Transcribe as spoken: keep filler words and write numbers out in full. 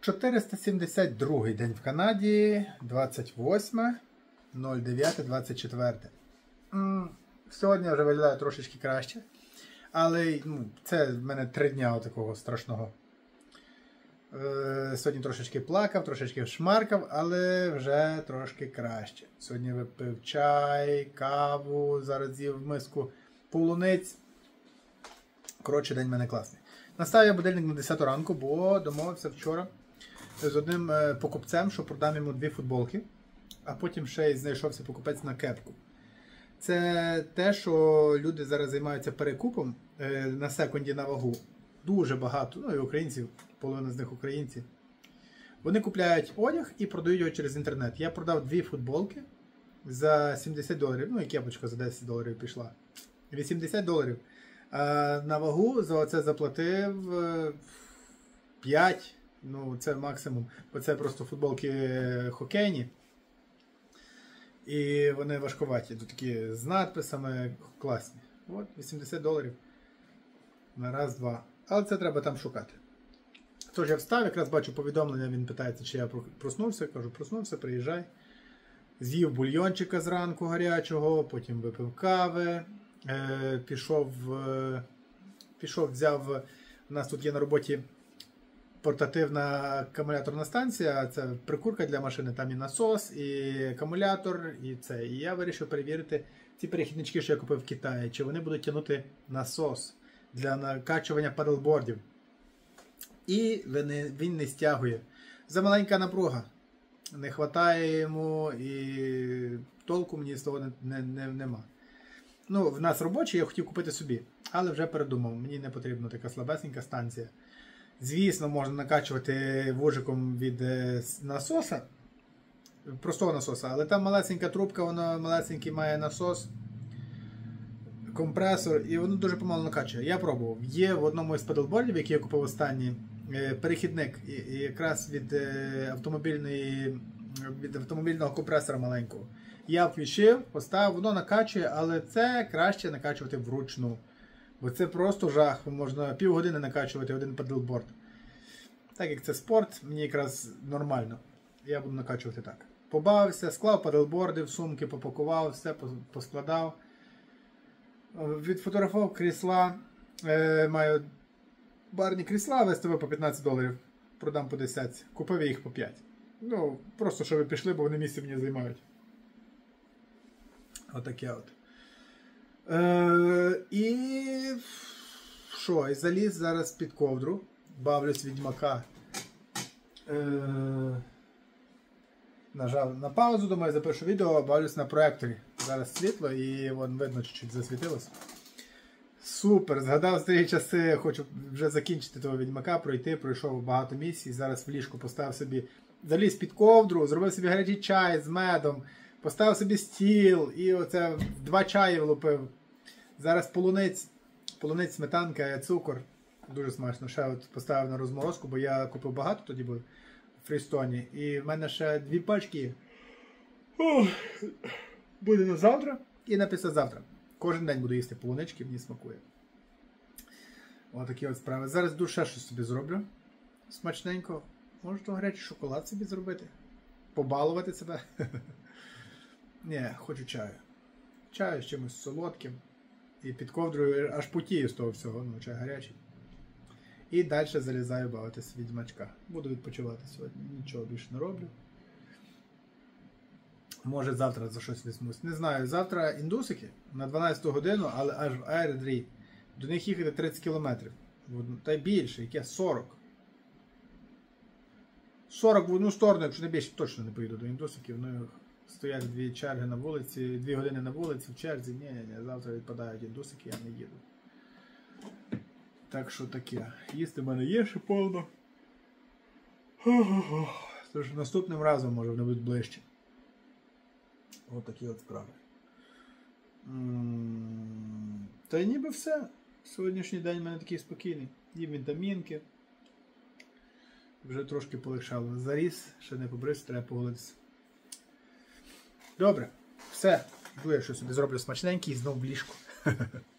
чотириста сімдесят другий день в Канаді, двадцять восьме дев'яте двадцять четверте. Сьогодні вже виглядає трошечки краще, але ну, це в мене три дня такого страшного. Е, сьогодні трошечки плакав, трошечки шмаркав, але вже трошки краще. Сьогодні випив чай, каву, зараз з'їв миску полуниць. Коротше, день в мене класний. Наставив я будильник на десяту ранку, бо домовився вчора з одним покупцем, що продам йому дві футболки, а потім ще й знайшовся покупець на кепку. Це те, що люди зараз займаються перекупом на секунді на вагу. Дуже багато, ну і українців, половина з них українці. Вони купляють одяг і продають його через інтернет. Я продав дві футболки за сімдесят доларів, ну і кепочка за десять доларів пішла. вісімдесят доларів. А на вагу за це заплатив п'ять, ну це максимум, бо це просто футболки хокейні. І вони важковаті, тут такі з надписами класні. От, вісімдесят доларів на раз-два. Але це треба там шукати. Тож я встав, якраз бачу повідомлення, він питається, чи я проснувся. Кажу, проснувся, приїжджай. З'їв бульйончика зранку гарячого, потім випив кави. Е, пішов, е, пішов, взяв, у нас тут є на роботі портативна акумуляторна станція, це прикурка для машини, там і насос, і акумулятор, і це. І я вирішив перевірити ці перехіднички, що я купив в Китаї, чи вони будуть тягнути насос для накачування падлбордів. І він не, він не стягує. Замаленька напруга. Не вистачає йому і толку мені з того не, не, не, нема. Ну, в нас робочий, я хотів купити собі, але вже передумав, мені не потрібна така слабесенька станція. Звісно, можна накачувати вужиком від насоса, простого насоса, але там малесенька трубка, вона малесенький має насос, компресор, і воно дуже помало накачує. Я пробував. Є в одному із педлбордів, який я купив останній, перехідник і якраз від автомобільної, від автомобільного компресора маленького. Я включив, поставив, воно накачує, але це краще накачувати вручну. Бо це просто жах, можна півгодини накачувати один педлборд. Так як це спорт, мені якраз нормально. Я буду накачувати так. Побавився, склав педлборди в сумки, попакував, все поскладав. Відфотографував крісла. Е, маю барні крісла, виставив по п'ятнадцять доларів. Продам по десять. Купив я їх по п'ять. Ну, просто щоб ви пішли, бо вони місце мені займають. Отаке от. Е, і що? І заліз зараз під ковдру. Бавлюсь Відьмака. Е, нажав на паузу, думаю, запишу відео, бавлюсь на проекторі. Зараз світло і вон видно, чуть-чуть засвітилось. Супер! Згадав старі часи, хочу вже закінчити того Відьмака, пройти, пройшов багато місій. Зараз в ліжку поставив собі, заліз під ковдру, зробив собі гарячий чай з медом. Поставив собі стіл і оце два чаї влупив. Зараз полуниць, полуниць, сметанка, цукор. Дуже смачно. Ще от поставив на розморозку, бо я купив багато тоді був в Фрістоні. І в мене ще дві пачки є. Ох, буде на завтра і на післязавтра. Кожен день буду їсти полунички, мені смакує. Отакі от справи. Зараз дуже ще щось собі зроблю. Смачненько. Можу то гарячий шоколад собі зробити. Побалувати себе. Ні, хочу чаю. Чаю з чимось солодким. І під ковдрою аж потію з того всього. Ну, чай гарячий. І далі залізаю бавитися Відьмачка. Буду відпочивати сьогодні. Нічого більше не роблю. Може завтра за щось візьмусь. Не знаю. Завтра індусики на дванадцяту годину, але аж в Айрдрі. До них їхати тридцять кілометрів. Та й більше. Яке сорок. сорок в одну сторону, якщо не більше, точно не поїду до індусиків. Ну, стоять дві черги на вулиці, дві години на вулиці, в черзі. Ні, ні, ні, завтра відпадають індусики, я не їду. Так що таке. Їсти в мене є ще повно. Тож наступним разом, може, вони будуть ближче. Ось такі от справи. Та й ніби все. Сьогоднішній день в мене такий спокійний. Їм вітамінки. Вже трошки полегшало. Заріс, ще не побрився, треба поголитися. Добре, все. Йду я щось собі зроблю смачненький і знов в ліжку.